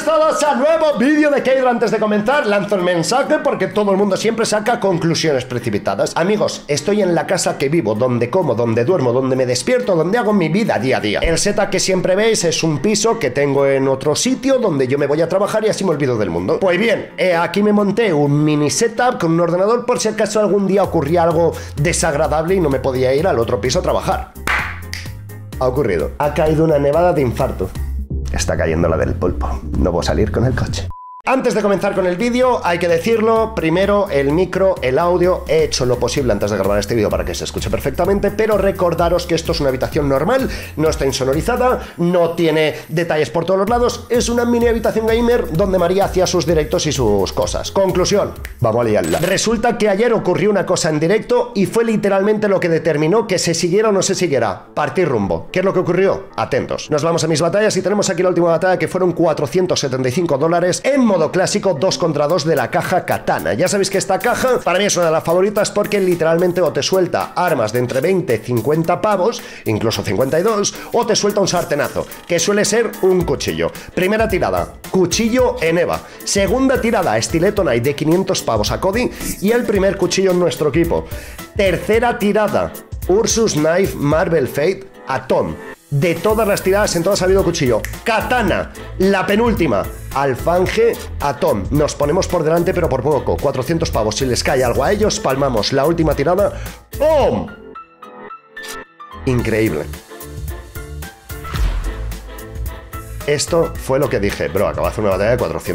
todos a nuevo vídeo de Keydrop. Antes de comenzar, lanzo el mensaje porque todo el mundo siempre saca conclusiones precipitadas. Amigos, estoy en la casa que vivo, donde como, donde duermo, donde me despierto, donde hago mi vida día a día. El setup que siempre veis es un piso que tengo en otro sitio donde yo me voy a trabajar y así me olvido del mundo. Pues bien, aquí me monté un mini setup con un ordenador por si acaso algún día ocurría algo desagradable y no me podía ir al otro piso a trabajar. Ha ocurrido. Ha caído una nevada de infarto. Está cayendo la del pulpo. No voy a salir con el coche. Antes de comenzar con el vídeo, hay que decirlo, primero el micro, el audio, he hecho lo posible antes de grabar este vídeo para que se escuche perfectamente, pero recordaros que esto es una habitación normal, no está insonorizada, no tiene detalles por todos los lados, es una mini habitación gamer donde María hacía sus directos y sus cosas. Conclusión, vamos a liarla. Resulta que ayer ocurrió una cosa en directo y fue literalmente lo que determinó que se siguiera o no se siguiera. Partir rumbo. ¿Qué es lo que ocurrió? Atentos. Nos vamos a mis batallas y tenemos aquí la última batalla que fueron $475 en modo clásico 2 contra 2 de la caja Katana. Ya sabéis que esta caja para mí es una de las favoritas porque literalmente o te suelta armas de entre 20 y 50 pavos, incluso 52, o te suelta un sartenazo, que suele ser un cuchillo. Primera tirada, cuchillo en Eva. Segunda tirada, estileto Knight de 500 pavos a Cody y el primer cuchillo en nuestro equipo. Tercera tirada, Ursus Knife Marvel Fate a Tom. De todas las tiradas, en todas ha habido cuchillo. Katana, la penúltima, Alfange a Tom. Nos ponemos por delante, pero por poco. 400 pavos. Si les cae algo a ellos, palmamos. La última tirada. ¡Pum! Increíble. Esto fue lo que dije. Bro, acabo de hacer una batalla de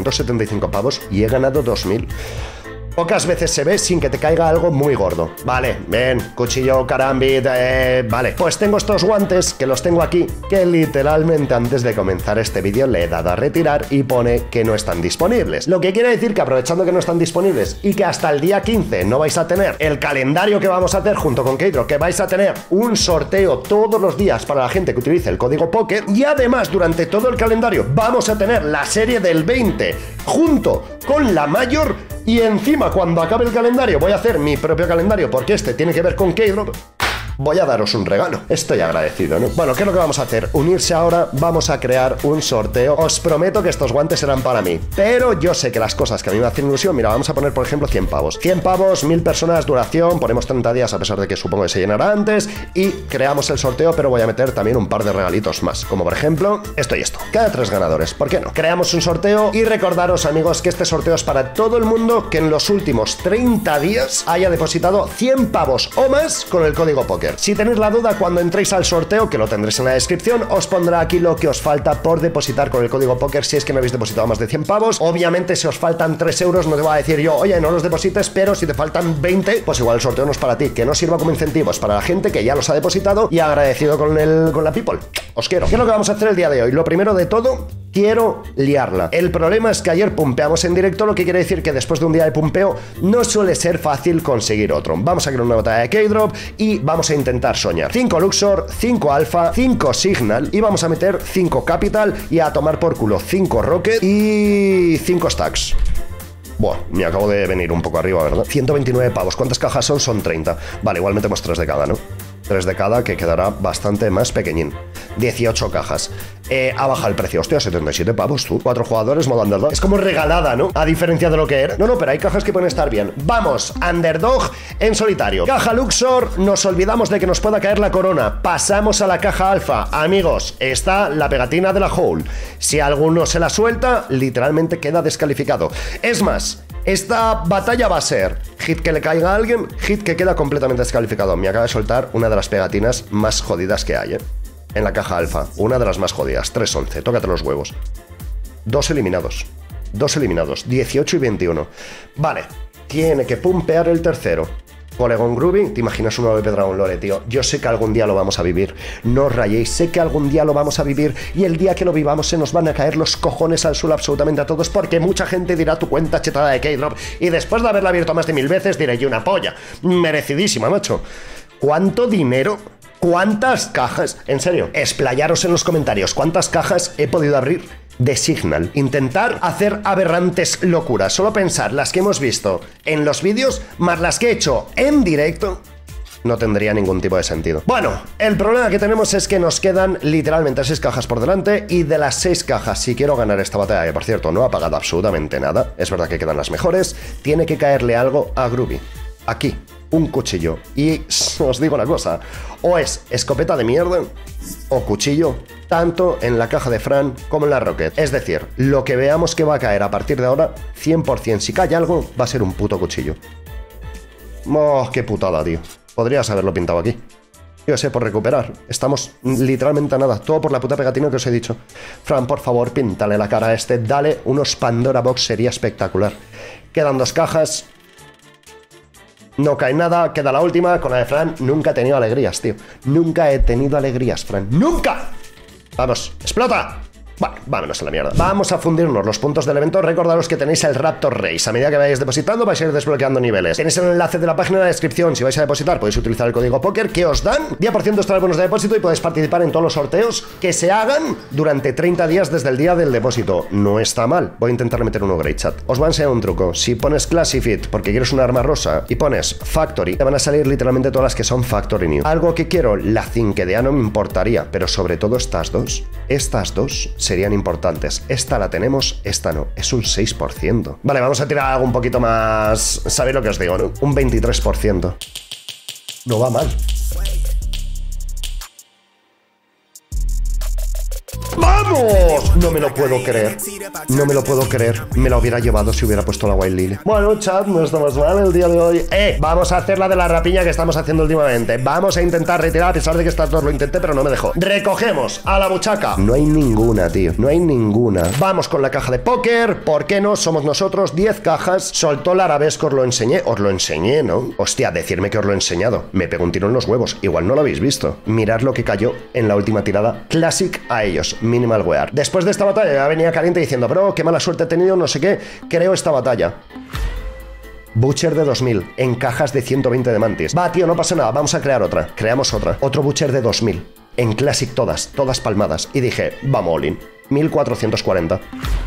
475 pavos y he ganado 2000. Pocas veces se ve sin que te caiga algo muy gordo. Vale, ven, cuchillo, carambit, vale. Pues tengo estos guantes, que los tengo aquí, que literalmente antes de comenzar este vídeo le he dado a retirar y pone que no están disponibles. Lo que quiere decir que aprovechando que no están disponibles y que hasta el día 15 no vais a tener el calendario que vamos a hacer junto con Keydrop, que vais a tener un sorteo todos los días para la gente que utilice el código Poker y además durante todo el calendario vamos a tener la serie del 20 junto con la mayor. Y encima, cuando acabe el calendario, voy a hacer mi propio calendario, porque este tiene que ver con Keydrop. Voy a daros un regalo. Estoy agradecido, ¿no? Bueno, ¿qué es lo que vamos a hacer? Unirse ahora, vamos a crear un sorteo. Os prometo que estos guantes serán para mí. Pero yo sé que las cosas que a mí me hacen ilusión, mira, vamos a poner, por ejemplo, 100 pavos. 100 pavos, 1000 personas, duración, ponemos 30 días, a pesar de que supongo que se llenará antes. Y creamos el sorteo, pero voy a meter también un par de regalitos más. Como por ejemplo, esto y esto. Cada 3 ganadores, ¿por qué no? Creamos un sorteo y recordaros, amigos, que este sorteo es para todo el mundo que en los últimos 30 días haya depositado 100 pavos o más con el código Poker. Si tenéis la duda cuando entréis al sorteo, que lo tendréis en la descripción, os pondrá aquí lo que os falta por depositar con el código Poker si es que no habéis depositado más de 100 pavos. Obviamente, si os faltan 3 euros, no te voy a decir yo, oye, no los deposites, pero si te faltan 20, pues igual el sorteo no es para ti, que no sirva como incentivo, es para la gente que ya los ha depositado y agradecido con la people. Os quiero. ¿Qué es lo que vamos a hacer el día de hoy? Lo primero de todo, quiero liarla. El problema es que ayer pumpeamos en directo, lo que quiere decir que después de un día de pumpeo no suele ser fácil conseguir otro. Vamos a crear una batalla de Keydrop y vamos a intentar soñar. 5 Luxor, 5 Alpha, 5 Signal y vamos a meter 5 Capital y a tomar por culo 5 Rocket y 5 Stacks. Buah, me acabo de venir un poco arriba, ¿verdad? 129 pavos. ¿Cuántas cajas son? Son 30. Vale, igual metemos 3 de cada, ¿no? 3 de cada, que quedará bastante más pequeñín. 18 cajas. Ha bajado el precio. Hostia, 77 pavos, tú. 4 jugadores, modo underdog. Es como regalada, ¿no? A diferencia de lo que era. No, pero hay cajas que pueden estar bien. Vamos, underdog en solitario. Caja Luxor, nos olvidamos de que nos pueda caer la corona. Pasamos a la caja alfa. Amigos, está la pegatina de la hole. Si alguno se la suelta, literalmente queda descalificado. Es más, esta batalla va a ser hit que le caiga a alguien, hit que queda completamente descalificado. Me acaba de soltar una de las pegatinas más jodidas que hay, en la caja alfa. Una de las más jodidas. 3-11. Tócate los huevos. 2 eliminados. 2 eliminados. 18 y 21. Vale. Tiene que pumpear el tercero. Polygon Groovy, ¿te imaginas un AWP Dragon Lore, tío? Yo sé que algún día lo vamos a vivir. No os rayéis, sé que algún día lo vamos a vivir y el día que lo vivamos se nos van a caer los cojones al suelo absolutamente a todos porque mucha gente dirá tu cuenta chetada de Keydrop y después de haberla abierto más de 1000 veces diré yo una polla. Merecidísima, macho. ¿Cuánto dinero? ¿Cuántas cajas? En serio, explayaros en los comentarios. ¿Cuántas cajas he podido abrir de Signal? Intentar hacer aberrantes locuras. Solo pensar las que hemos visto en los vídeos, más las que he hecho en directo. No tendría ningún tipo de sentido. Bueno, el problema que tenemos es que nos quedan literalmente 6 cajas por delante y de las 6 cajas, si quiero ganar esta batalla, que por cierto no ha pagado absolutamente nada, es verdad que quedan las mejores, tiene que caerle algo a Groovy. Aquí, un cuchillo. Y os digo una cosa, o es escopeta de mierda o cuchillo, tanto en la caja de Fran como en la Rocket. Es decir, lo que veamos que va a caer a partir de ahora, 100%, si cae algo, va a ser un puto cuchillo. Oh, qué putada, tío. Podrías haberlo pintado aquí. Yo sé, por recuperar. Estamos literalmente a nada. Todo por la puta pegatina que os he dicho. Fran, por favor, píntale la cara a este. Dale unos Pandora Box, sería espectacular. Quedan 2 cajas. No cae nada. Queda la última. Con la de Fran, nunca he tenido alegrías, tío. Nunca he tenido alegrías, Fran. ¡Nunca! Vamos, explota. Bueno, vámonos a la mierda. Vamos a fundirnos los puntos del evento. Recordaros que tenéis el Raptor Race. A medida que vayáis depositando vais a ir desbloqueando niveles. Tenéis el enlace de la página en la descripción. Si vais a depositar podéis utilizar el código POKER que os dan 10% extra de bonos de depósito y podéis participar en todos los sorteos que se hagan durante 30 días desde el día del depósito. No está mal. Voy a intentar meter uno Great Chat. Os voy a enseñar un truco. Si pones Classifit porque quieres un arma rosa y pones Factory, te van a salir literalmente todas las que son Factory New. Algo que quiero, la Zinquedea no me importaría, pero sobre todo estas dos. Estas dos serían importantes. Esta la tenemos, esta no. Es un 6%. Vale, vamos a tirar algo un poquito más... ¿Sabéis lo que os digo, no? Un 23%. No va mal. ¡Vamos! No me lo puedo creer. No me lo puedo creer. Me la hubiera llevado si hubiera puesto la Wild Lily. Bueno, chat, no estamos mal el día de hoy. Vamos a hacer la de la rapiña que estamos haciendo últimamente. Vamos a intentar retirar, a pesar de que estas dos lo intenté, pero no me dejó. Recogemos a la buchaca. No hay ninguna, tío. No hay ninguna. Vamos con la caja de póker. ¿Por qué no? Somos nosotros. 10 cajas. Soltó la arabesco, os lo enseñé. Os lo enseñé, ¿no? Hostia, decirme que os lo he enseñado. Me pego un tiro en los huevos. Igual no lo habéis visto. Mirad lo que cayó en la última tirada. Classic a ellos. Minimal Wear. Después de esta batalla ya venía caliente diciendo, bro, qué mala suerte he tenido, no sé qué. Creo esta batalla. Butcher de 2000 en cajas de 120 de mantis. Va, tío, no pasa nada, vamos a crear otra. Creamos otra. Otro Butcher de 2000 en Classic todas palmadas. Y dije, vamos, all in. 1440.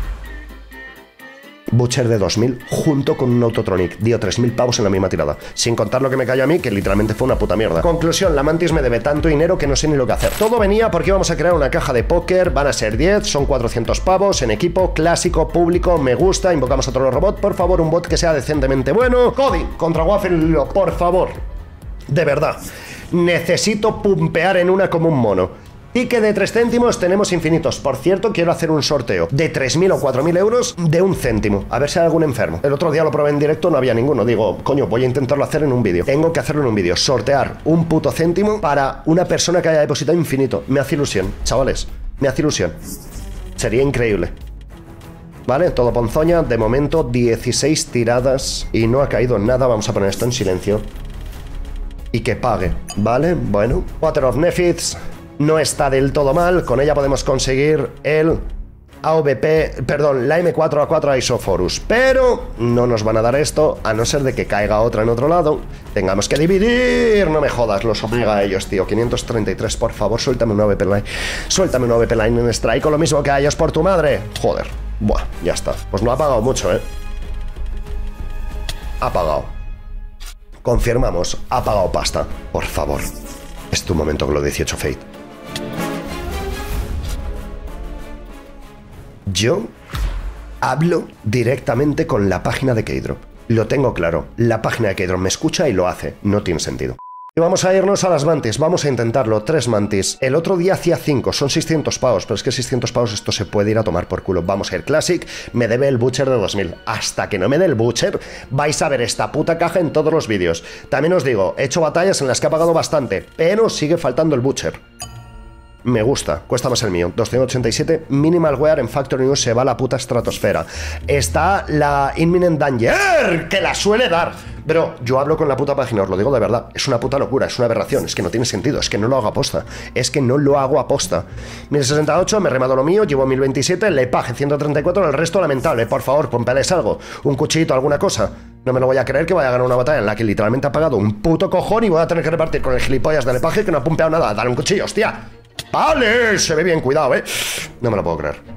Butcher de 2000 junto con un Autotronic. Dio 3000 pavos en la misma tirada. Sin contar lo que me cayó a mí, que literalmente fue una puta mierda. Conclusión, la Mantis me debe tanto dinero que no sé ni lo que hacer. Todo venía porque íbamos a crear una caja de póker. Van a ser 10, son 400 pavos en equipo, clásico, público, me gusta. Invocamos a otro robot. Por favor, un bot que sea decentemente bueno. Cody contra Waffle, por favor. De verdad. Necesito pumpear en una como un mono. Ticket de 3 céntimos tenemos infinitos. Por cierto, quiero hacer un sorteo de 3.000 o 4.000 euros de 1 céntimo. A ver si hay algún enfermo. El otro día lo probé en directo, no había ninguno. Digo, coño, voy a intentarlo hacer en un vídeo. Tengo que hacerlo en un vídeo. Sortear un puto céntimo para una persona que haya depositado infinito. Me hace ilusión, chavales. Me hace ilusión. Sería increíble. Vale, todo ponzoña. De momento, 16 tiradas y no ha caído nada. Vamos a poner esto en silencio. Y que pague. Vale, bueno. Water of Nephiths. No está del todo mal, con ella podemos conseguir el AVP, perdón, la M4A4 Isophorus, pero no nos van a dar esto, a no ser de que caiga otra en otro lado, tengamos que dividir, no me jodas, los obliga a ellos, tío, 533, por favor, suéltame una AVP Line, suéltame una AVP Line en Strike, o lo mismo que a ellos por tu madre, joder, buah, ya está, pues no ha pagado mucho, ha pagado, confirmamos, ha pagado pasta, por favor, es tu momento con lo 18 Fate. Yo hablo directamente con la página de Keydrop. Lo tengo claro. La página de Keydrop me escucha y lo hace. No tiene sentido. Y vamos a irnos a las mantis. Vamos a intentarlo. 3 mantis. El otro día hacía 5. Son 600 pavos. Pero es que 600 pavos esto se puede ir a tomar por culo. Vamos a ir Classic. Me debe el Butcher de 2000. Hasta que no me dé el Butcher, vais a ver esta puta caja en todos los vídeos. También os digo, he hecho batallas en las que ha pagado bastante. Pero sigue faltando el Butcher. Me gusta, cuesta más el mío. 287, Minimal Wear en Factory News se va a la puta estratosfera. Está la Imminent Danger, que la suele dar. Pero yo hablo con la puta página, os lo digo de verdad. Es una puta locura, es una aberración, es que no tiene sentido, es que no lo hago aposta. Es que no lo hago aposta. 1068, me he remado lo mío, llevo 1027, le paje 134, el resto lamentable. Por favor, pompeales algo, un cuchillito, alguna cosa. No me lo voy a creer que vaya a ganar una batalla en la que literalmente ha pagado un puto cojón y voy a tener que repartir con el gilipollas de Lepaje que no ha pumpeado nada. Dale un cuchillo, hostia. Vale, se ve bien, cuidado, no me lo puedo creer.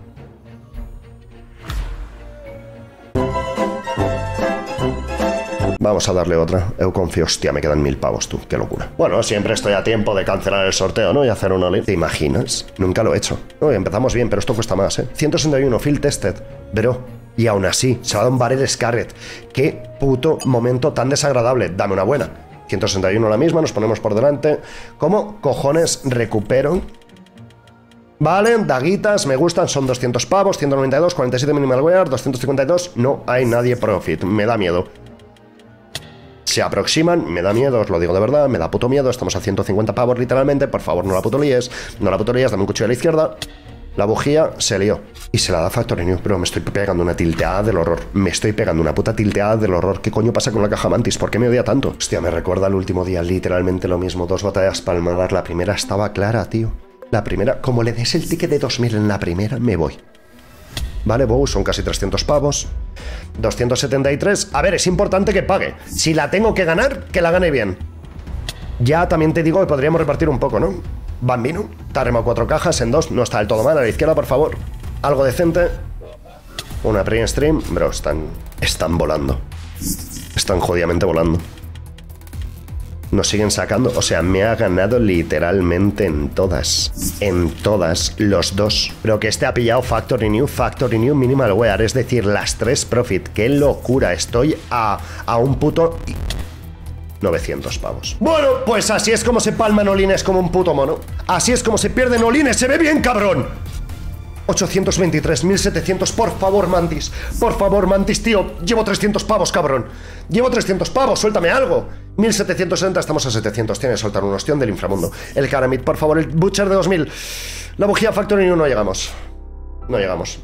Vamos a darle otra. Eu confío. Hostia, me quedan 1000 pavos, tú. Qué locura. Bueno, siempre estoy a tiempo de cancelar el sorteo, ¿no? Y hacer un all-in. ¿Te imaginas? Nunca lo he hecho. No, empezamos bien, pero esto cuesta más, ¿eh? 161, field tested. Bro. Y aún así, se va a dar un barrel Scarlet. Qué puto momento tan desagradable. Dame una buena. 161 la misma, nos ponemos por delante. ¿Cómo cojones recupero? Vale, daguitas, me gustan, son 200 pavos, 192, 47 minimal wear, 252, no hay nadie profit, me da miedo. Se aproximan, me da miedo, os lo digo de verdad, me da puto miedo, estamos a 150 pavos literalmente, por favor no la puto líes, dame un cuchillo a la izquierda. La bujía se lió y se la da Factory New, pero me estoy pegando una tilteada del horror, me estoy pegando una puta tilteada del horror. ¿Qué coño pasa con la caja Mantis? ¿Por qué me odia tanto? Hostia, me recuerda al último día, literalmente lo mismo, 2 batallas palmadas, la primera estaba clara, tío. La primera, como le des el ticket de 2000 en la primera, me voy. Vale, Bow, son casi 300 pavos. 273. A ver, es importante que pague. Si la tengo que ganar, que la gane bien. Ya también te digo que podríamos repartir un poco, ¿no? Bambino. Te ha remado 4 cajas en 2. No está del todo mal. A la izquierda, por favor. Algo decente. Una pre-stream. Bro, están volando. Están jodidamente volando. Nos siguen sacando, o sea, me ha ganado literalmente en todas, los dos. Pero que este ha pillado Factory New, Minimal Wear, es decir, las 3 profit. ¡Qué locura! Estoy a un puto 900 pavos. Bueno, pues así es como se palman olines como un puto mono. Así es como se pierden olines, ¡se ve bien, cabrón! 823, 1700, por favor, Mantis, tío. Llevo 300 pavos, cabrón. Llevo 300 pavos, suéltame algo. 1760, estamos a 700. Tiene que soltar un ostión del inframundo. El Caramit, por favor, el Butcher de 2000. La bujía Factory New, no llegamos. No llegamos.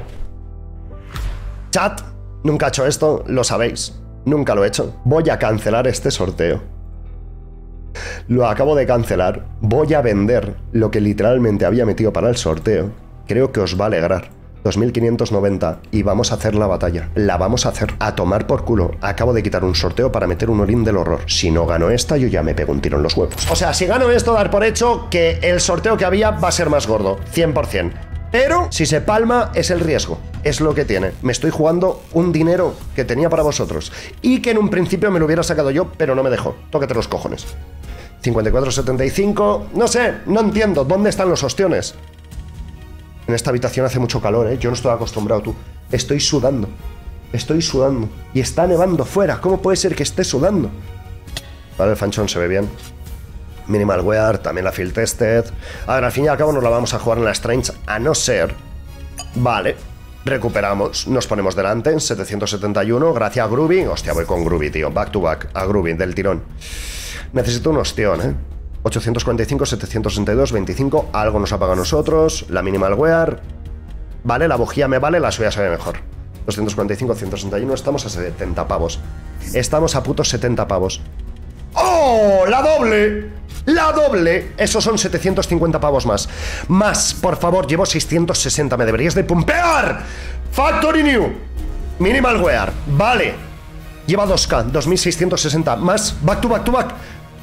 Chat, nunca he hecho esto, lo sabéis. Nunca lo he hecho. Voy a cancelar este sorteo. Lo acabo de cancelar. Voy a vender lo que literalmente había metido para el sorteo. Creo que os va a alegrar. 2590 y vamos a hacer la batalla. La vamos a hacer. A tomar por culo. Acabo de quitar un sorteo para meter un all-in del horror. Si no gano esta, yo ya me pego un tiro en los huevos. O sea, si gano esto, dar por hecho que el sorteo que había va a ser más gordo. 100%. Pero si se palma, es el riesgo. Es lo que tiene. Me estoy jugando un dinero que tenía para vosotros. Y que en un principio me lo hubiera sacado yo, pero no me dejó. Tóquete los cojones. 54,75. No sé, no entiendo. ¿Dónde están los ostiones? En esta habitación hace mucho calor, ¿eh? Yo no estoy acostumbrado, tú. Estoy sudando. Y está nevando fuera. ¿Cómo puede ser que esté sudando? Vale, el fanchón se ve bien. Minimal Wear, también la field tested. A ver, al fin y al cabo nos la vamos a jugar en la Strange, a no ser... Vale, recuperamos. Nos ponemos delante en 771. Gracias a Groovy. Hostia, voy con Groovy, tío. Back to back. A Groovy, del tirón. Necesito un ostión, ¿eh? 845, 762, 25. Algo nos apaga a nosotros. La Minimal Wear. Vale, la bujía me vale, la suya se ve mejor. 245, 161. Estamos a 70 pavos. Estamos a putos 70 pavos. ¡Oh! ¡La doble! ¡La doble! Esos son 750 pavos más. Más, por favor, llevo 660. Me deberías de pumpear. Factory New. Minimal Wear. Vale. Lleva 2K, 2660. Más, back to back to back.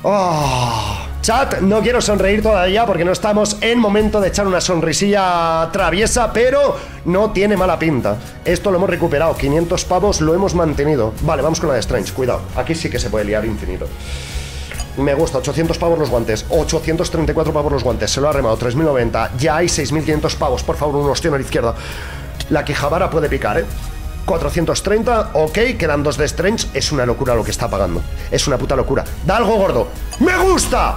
¡Oh! Chat, no quiero sonreír todavía porque no estamos en momento de echar una sonrisilla traviesa, pero no tiene mala pinta. Esto lo hemos recuperado, 500 pavos lo hemos mantenido. Vale, vamos con la de Strange, cuidado. Aquí sí que se puede liar infinito. Me gusta, 800 pavos los guantes, 834 pavos los guantes, se lo ha remado, 3090, ya hay 6500 pavos, por favor, un ostión a la izquierda. La Quijabara puede picar, ¿eh? 430, ok, quedan 2 de Strange. Es una locura lo que está pagando. Es una puta locura. Da algo gordo. ¡Me gusta!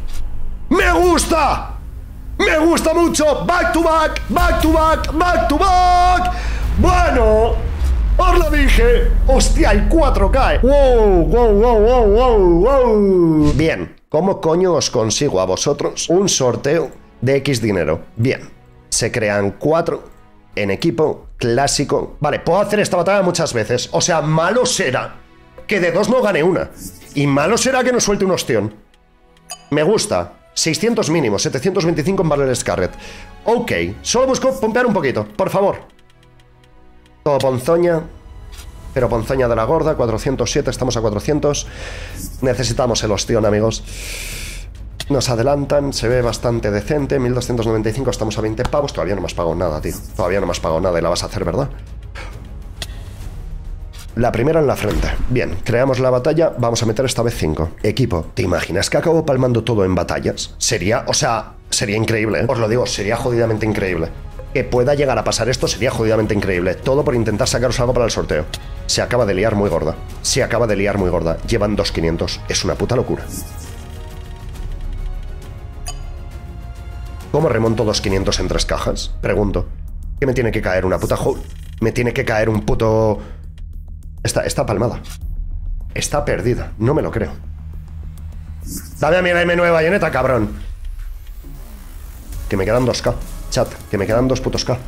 ¡Me gusta! ¡Me gusta mucho! ¡Back to back! ¡Back to back! ¡Back to back! Bueno, os lo dije. Hostia, hay 4K. ¡Wow! ¡Wow! ¡Wow! ¡Wow! ¡Wow! ¡Wow! Bien, ¿cómo coño os consigo a vosotros un sorteo de X dinero? Bien, se crean 4 en equipo clásico. Vale, puedo hacer esta batalla muchas veces. O sea, malo será que de 2 no gane una. Y malo será que no suelte un ostión. Me gusta. 600 mínimo, 725 en Barrel Scarlet. Ok, solo busco pompear un poquito, por favor. Todo ponzoña. Pero ponzoña de la gorda, 407, estamos a 400. Necesitamos el ostión, amigos. Nos adelantan, se ve bastante decente. 1295, estamos a 20 pavos. Todavía no me has pagado nada, tío. Todavía no me has pagado nada y la vas a hacer, ¿verdad? La primera en la frente. Bien, creamos la batalla, vamos a meter esta vez 5. Equipo, ¿te imaginas que acabo palmando todo en batallas? Sería, o sea, sería increíble, ¿eh? Os lo digo, sería jodidamente increíble. Que pueda llegar a pasar esto sería jodidamente increíble. Todo por intentar sacaros algo para el sorteo. Se acaba de liar muy gorda. Se acaba de liar muy gorda. Llevan 2.500. Es una puta locura. ¿Cómo remonto 2.500 en 3 cajas? Pregunto. ¿Qué me tiene que caer? ¿Una puta hole? Me tiene que caer un puto... Está palmada. Está perdida. No me lo creo. Dame a mi M9 bayoneta, cabrón. Que me quedan 2K. Chat, que me quedan 2 putos K.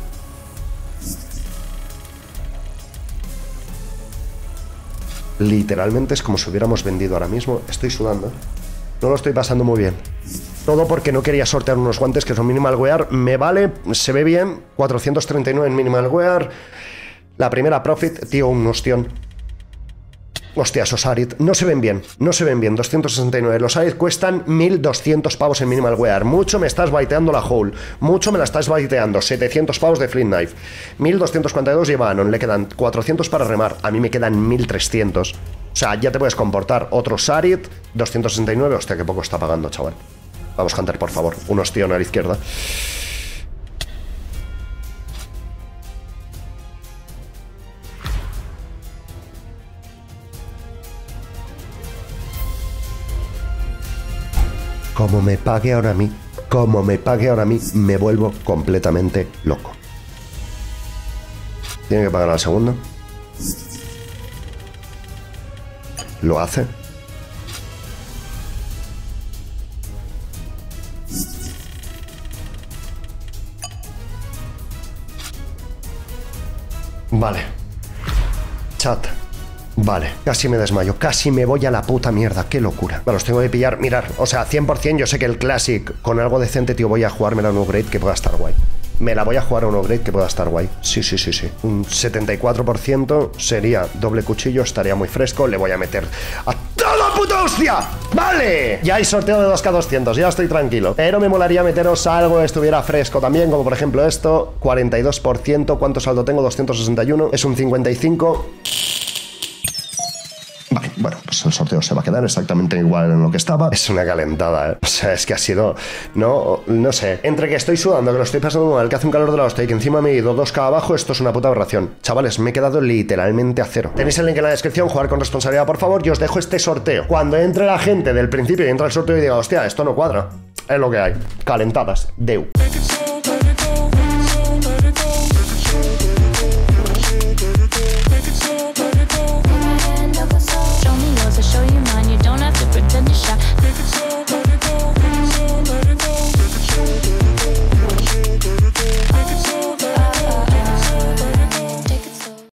Literalmente es como si hubiéramos vendido ahora mismo. Estoy sudando, ¿eh? No lo estoy pasando muy bien. Todo porque no quería sortear unos guantes que son minimal wear. Me vale, se ve bien. 439 en minimal wear. La primera profit, tío, un ostión. Hostia, esos Arid no se ven bien, no se ven bien. 269, los Arid cuestan 1.200 pavos en minimal wear. Mucho me estás baiteando la hole, mucho me la estás baiteando. 700 pavos de flint knife, 1.242 lleva Anon, le quedan 400 para remar. A mí me quedan 1.300. O sea, ya te puedes comportar. Otro Arid, 269, hostia, que poco está pagando, chaval. Vamos, Hunter, por favor, un ostión a la izquierda. Como me pague ahora a mí, me vuelvo completamente loco. Tiene que pagar al segundo. Lo hace. Vale. Chat. Vale, casi me desmayo, casi me voy a la puta mierda, qué locura. Vale, los tengo que pillar, mirar, o sea, 100% yo sé que el Classic con algo decente, tío, voy a jugármela a un upgrade que pueda estar guay. Me la voy a jugar a un upgrade que pueda estar guay. Sí. Un 74% sería doble cuchillo, estaría muy fresco, le voy a meter a toda puta hostia. ¡Vale! Ya hay sorteo de 2K200, ya estoy tranquilo. Pero me molaría meteros algo que estuviera fresco también, como por ejemplo esto, 42%, ¿cuánto saldo tengo? 261, es un 55%. Vale, bueno, pues el sorteo se va a quedar exactamente igual en lo que estaba. Es una calentada, ¿eh? O sea, es que ha sido... No sé. Entre que estoy sudando, que lo estoy pasando mal, que hace un calor de la hostia y que encima me he ido 2K abajo, esto es una puta aberración. Chavales, me he quedado literalmente a cero. Tenéis el link en la descripción, jugar con responsabilidad, por favor, y os dejo este sorteo. Cuando entre la gente del principio y entra el sorteo y diga, hostia, esto no cuadra. Es lo que hay. Calentadas. Deu.